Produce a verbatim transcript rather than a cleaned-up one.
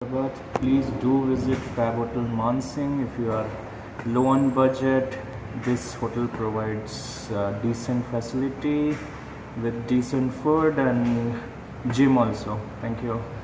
Hyderabad, please do visit FabHotel Mansingh if you are low on budget. This hotel provides uh, decent facility with decent food and gym also. Thank you.